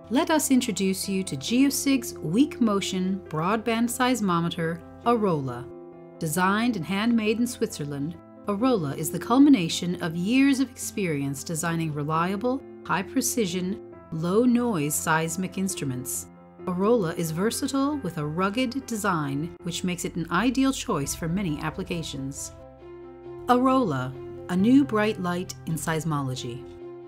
Let us introduce you to GeoSIG's weak motion broadband seismometer, arolla. Designed and handmade in Switzerland, arolla is the culmination of years of experience designing reliable, high-precision, low-noise seismic instruments. Arolla is versatile with a rugged design which makes it an ideal choice for many applications. Arolla, a new bright light in seismology.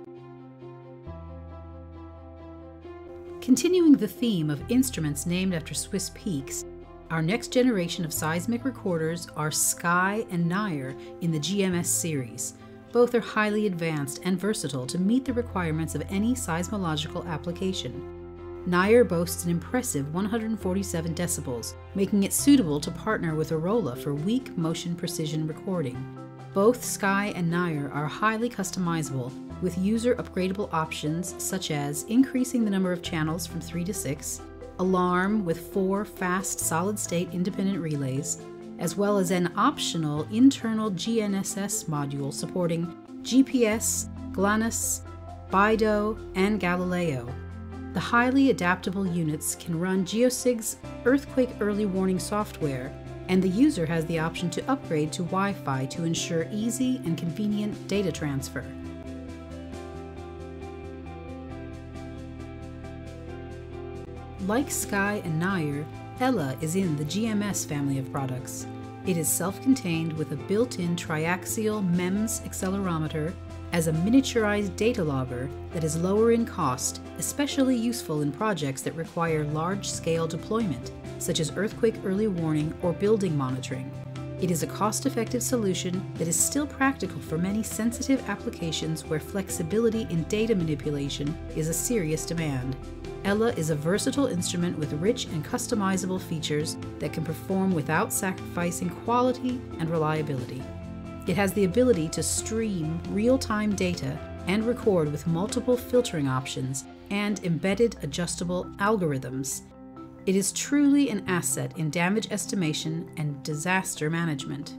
Continuing the theme of instruments named after Swiss peaks, our next generation of seismic recorders are scai and nair in the GMS series. Both are highly advanced and versatile to meet the requirements of any seismological application. Nair boasts an impressive 147 decibels, making it suitable to partner with arolla for weak motion precision recording. Both scai and nair are highly customizable with user upgradable options such as increasing the number of channels from 3 to 6, alarm with 4 fast solid-state independent relays, as well as an optional internal GNSS module supporting GPS, GLONASS, BIDO, and Galileo. The highly adaptable units can run GeoSIG's earthquake early warning software, and the user has the option to upgrade to Wi-Fi to ensure easy and convenient data transfer. Like scai and nair, Ella is in the GMS family of products. It is self-contained with a built-in triaxial MEMS accelerometer as a miniaturized data logger that is lower in cost, especially useful in projects that require large-scale deployment, such as earthquake early warning or building monitoring. It is a cost-effective solution that is still practical for many sensitive applications where flexibility in data manipulation is a serious demand. Ella is a versatile instrument with rich and customizable features that can perform without sacrificing quality and reliability. It has the ability to stream real-time data and record with multiple filtering options and embedded adjustable algorithms. It is truly an asset in damage estimation and disaster management.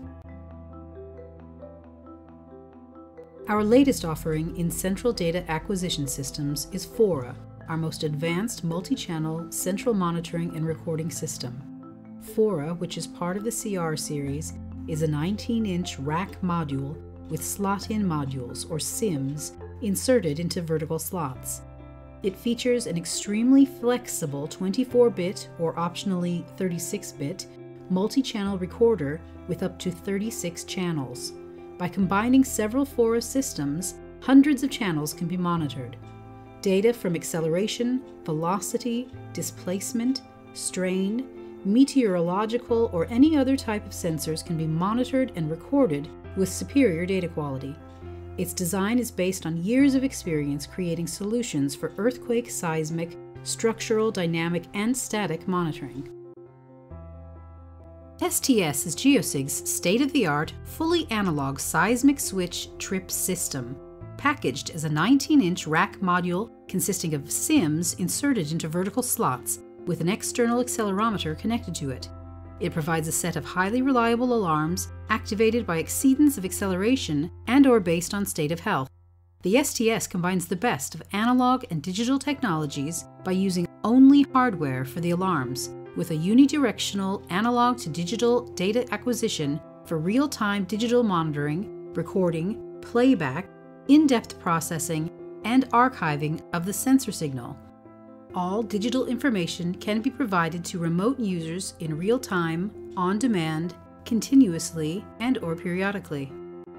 Our latest offering in central data acquisition systems is Fora, our most advanced multi-channel central monitoring and recording system. Fora, which is part of the CR series, is a 19-inch rack module with slot-in modules, or SIMs, inserted into vertical slots. It features an extremely flexible 24-bit or optionally 36-bit multi-channel recorder with up to 36 channels. By combining several Fora systems, hundreds of channels can be monitored. Data from acceleration, velocity, displacement, strain, meteorological, or any other type of sensors can be monitored and recorded with superior data quality. Its design is based on years of experience creating solutions for earthquake, seismic, structural, dynamic, and static monitoring. STS is GeoSIG's state-of-the-art, fully analog seismic switch trip system, packaged as a 19-inch rack module consisting of SIMs inserted into vertical slots with an external accelerometer connected to it. It provides a set of highly reliable alarms activated by exceedance of acceleration and/or based on state of health. The STS combines the best of analog and digital technologies by using only hardware for the alarms, with a unidirectional analog-to-digital data acquisition for real-time digital monitoring, recording, playback, in-depth processing, and archiving of the sensor signal. All digital information can be provided to remote users in real time, on demand, continuously, and/or periodically.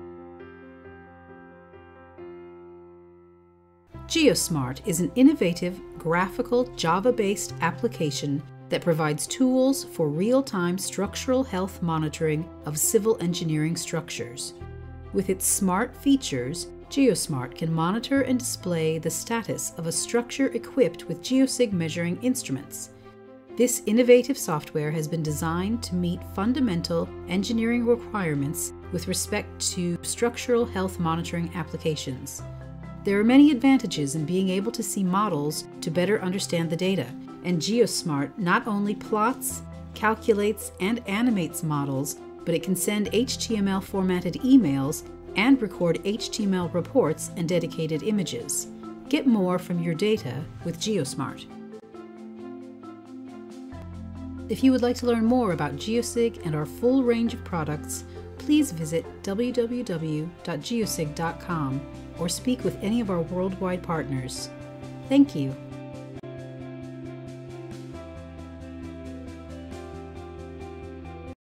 GeoSMART is an innovative, graphical, Java-based application that provides tools for real-time structural health monitoring of civil engineering structures. With its smart features, GeoSMART can monitor and display the status of a structure equipped with GeoSIG measuring instruments. This innovative software has been designed to meet fundamental engineering requirements with respect to structural health monitoring applications. There are many advantages in being able to see models to better understand the data, and GeoSMART not only plots, calculates, and animates models, but it can send HTML formatted emails and record HTML reports and dedicated images. Get more from your data with GeoSMART. If you would like to learn more about GeoSIG and our full range of products, please visit www.geosig.com or speak with any of our worldwide partners. Thank you.